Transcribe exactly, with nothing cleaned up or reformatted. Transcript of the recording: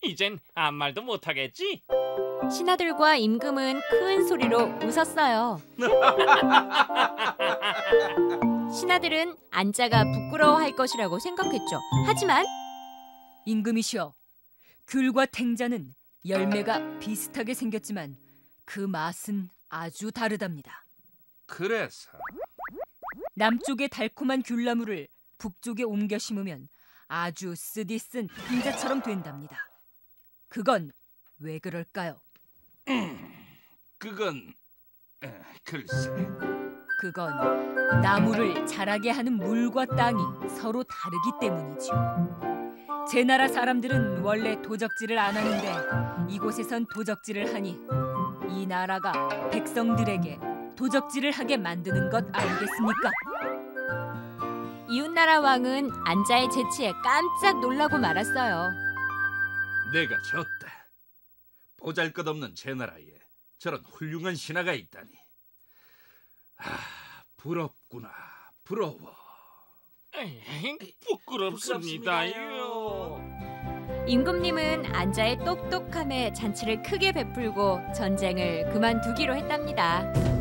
이젠 아무 말도 못하겠지? 신하들과 임금은 큰 소리로 웃었어요. 신하들은 안자가 부끄러워할 것이라고 생각했죠. 하지만 임금이시여, 귤과 탱자는 열매가 비슷하게 생겼지만 그 맛은 아주 다르답니다. 그래서 남쪽의 달콤한 귤나무를 북쪽에 옮겨 심으면 아주 쓰디 쓴 탱자처럼 된답니다. 그건 왜 그럴까요? 음, 그건 에, 글쎄. 그건 나무를 자라게 하는 물과 땅이 서로 다르기 때문이죠. 제 나라 사람들은 원래 도적질을 안 하는데 이곳에선 도적질을 하니 이 나라가 백성들에게 도적질을 하게 만드는 것 아니겠습니까? 이웃나라 왕은 안자의 재치에 깜짝 놀라고 말았어요. 내가 졌다. 보잘것없는 제 나라에 저런 훌륭한 신하가 있다니. 아, 부럽구나. 부러워. 에이, 부끄럽습니다요. 임금님은 안자의 똑똑함에 잔치를 크게 베풀고 전쟁을 그만두기로 했답니다.